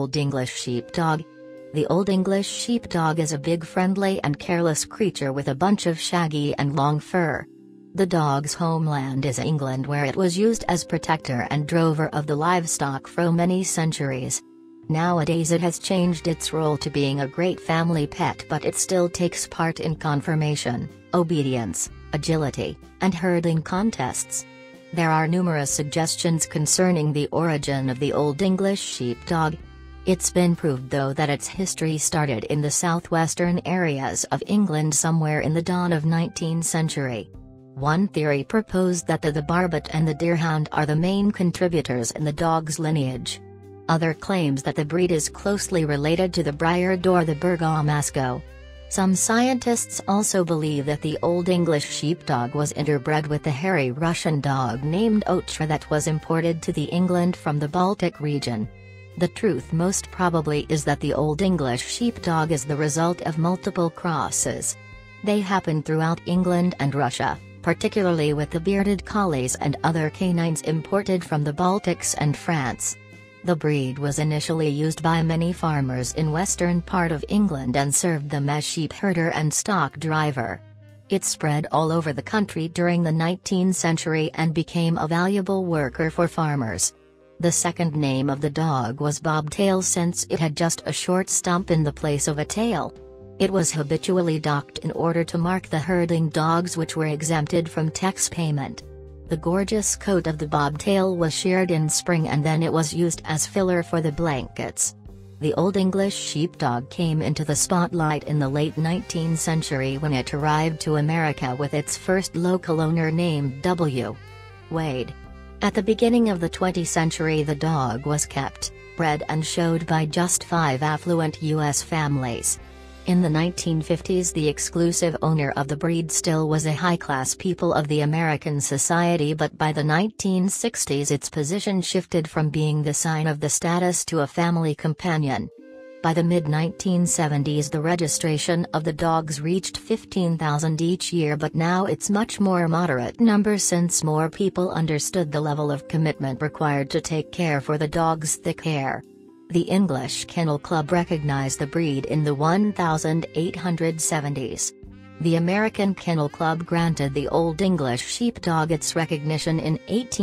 Old English Sheepdog. The Old English Sheepdog is a big, friendly and careless creature with a bunch of shaggy and long fur. The dog's homeland is England, where it was used as protector and drover of the livestock for many centuries. Nowadays it has changed its role to being a great family pet, but it still takes part in conformation, obedience, agility, and herding contests. There are numerous suggestions concerning the origin of the Old English Sheepdog. It's been proved though that its history started in the southwestern areas of England somewhere in the dawn of 19th century. One theory proposed that the Barbet and the Deerhound are the main contributors in the dog's lineage. Other claims that the breed is closely related to the Briard or the Bergamasco. Some scientists also believe that the Old English Sheepdog was interbred with the hairy Russian dog named Otrya that was imported to the England from the Baltic region. The truth most probably is that the Old English Sheepdog is the result of multiple crosses. They happened throughout England and Russia, particularly with the bearded collies and other canines imported from the Baltics and France. The breed was initially used by many farmers in western part of England and served them as sheep herder and stock driver. It spread all over the country during the 19th century and became a valuable worker for farmers. The second name of the dog was Bobtail, since it had just a short stump in the place of a tail. It was habitually docked in order to mark the herding dogs which were exempted from tax payment. The gorgeous coat of the bobtail was sheared in spring and then it was used as filler for the blankets. The Old English Sheepdog came into the spotlight in the late 19th century when it arrived to America with its first local owner named W. Wade. At the beginning of the 20th century the dog was kept, bred and showed by just 5 affluent U.S. families. In the 1950s the exclusive owner of the breed still was a high-class people of the American society, but by the 1960s its position shifted from being the sign of the status to a family companion. By the mid-1970s the registration of the dogs reached 15,000 each year, but now it's much more moderate number since more people understood the level of commitment required to take care for the dog's thick hair. The English Kennel Club recognized the breed in the 1870s. The American Kennel Club granted the Old English Sheepdog its recognition in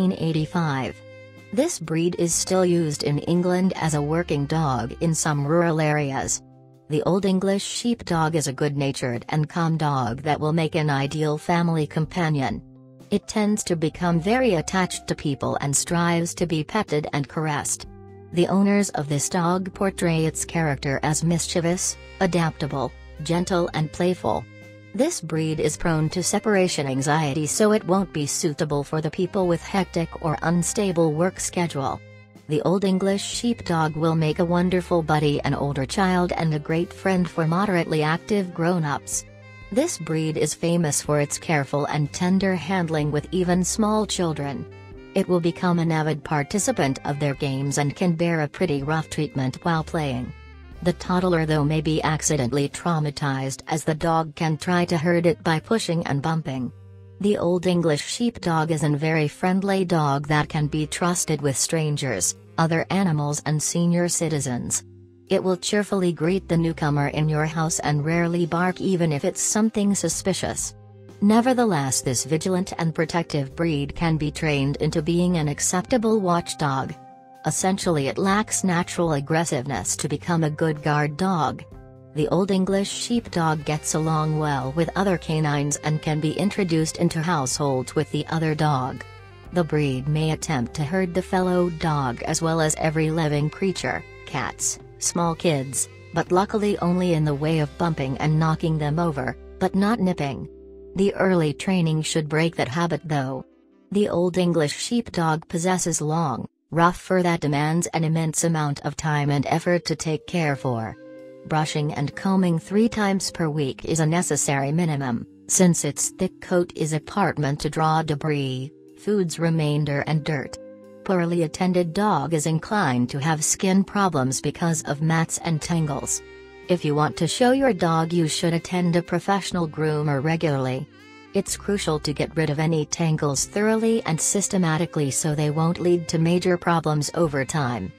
1885. This breed is still used in England as a working dog in some rural areas. The Old English Sheepdog is a good-natured and calm dog that will make an ideal family companion. It tends to become very attached to people and strives to be petted and caressed. The owners of this dog portray its character as mischievous, adaptable, gentle and playful. This breed is prone to separation anxiety, so it won't be suitable for the people with hectic or unstable work schedule. The Old English Sheepdog will make a wonderful buddy, an older child and a great friend for moderately active grown-ups. This breed is famous for its careful and tender handling with even small children. It will become an avid participant of their games and can bear a pretty rough treatment while playing. The toddler though may be accidentally traumatized, as the dog can try to hurt it by pushing and bumping. The Old English Sheepdog is a very friendly dog that can be trusted with strangers, other animals and senior citizens. It will cheerfully greet the newcomer in your house and rarely bark even if it's something suspicious. Nevertheless, this vigilant and protective breed can be trained into being an acceptable watchdog. Essentially it lacks natural aggressiveness to become a good guard dog. The Old English Sheepdog gets along well with other canines and can be introduced into households with the other dog. The breed may attempt to herd the fellow dog as well as every living creature, cats, small kids, but luckily only in the way of bumping and knocking them over, but not nipping. The early training should break that habit though. The Old English Sheepdog possesses long, rough fur that demands an immense amount of time and effort to take care for. Brushing and combing 3 times per week is a necessary minimum, since its thick coat is a compartment to draw debris, food's remainder and dirt. Poorly attended dog is inclined to have skin problems because of mats and tangles. If you want to show your dog, you should attend a professional groomer regularly. It's crucial to get rid of any tangles thoroughly and systematically so they won't lead to major problems over time.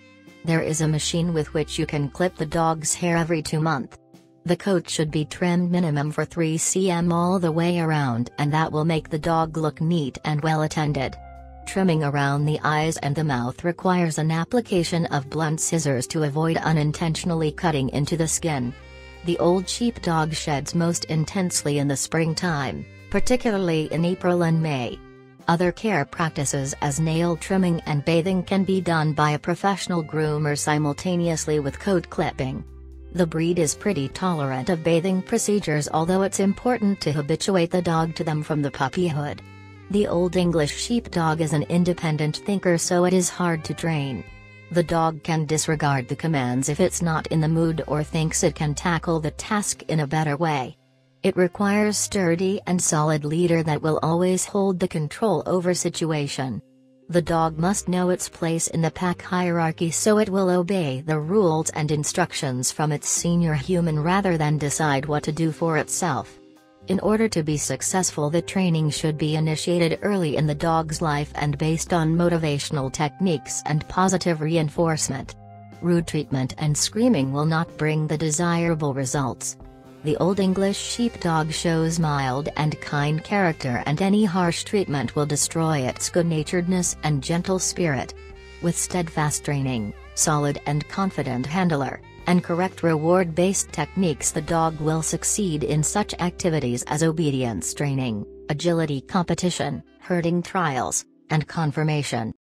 There is a machine with which you can clip the dog's hair every 2 months. The coat should be trimmed minimum for 3 cm all the way around, and that will make the dog look neat and well attended. Trimming around the eyes and the mouth requires an application of blunt scissors to avoid unintentionally cutting into the skin. The old sheepdog sheds most intensely in the springtime, particularly in April and May. Other care practices as nail trimming and bathing can be done by a professional groomer simultaneously with coat clipping. The breed is pretty tolerant of bathing procedures, although it's important to habituate the dog to them from the puppyhood. The Old English Sheepdog is an independent thinker, so it is hard to train. The dog can disregard the commands if it's not in the mood or thinks it can tackle the task in a better way. It requires sturdy and solid leader that will always hold the control over situation. The dog must know its place in the pack hierarchy, so it will obey the rules and instructions from its senior human rather than decide what to do for itself. In order to be successful, the training should be initiated early in the dog's life and based on motivational techniques and positive reinforcement. Rude treatment and screaming will not bring the desirable results. The Old English Sheepdog shows mild and kind character, and any harsh treatment will destroy its good-naturedness and gentle spirit. With steadfast training, solid and confident handler, and correct reward-based techniques, the dog will succeed in such activities as obedience training, agility competition, herding trials, and conformation.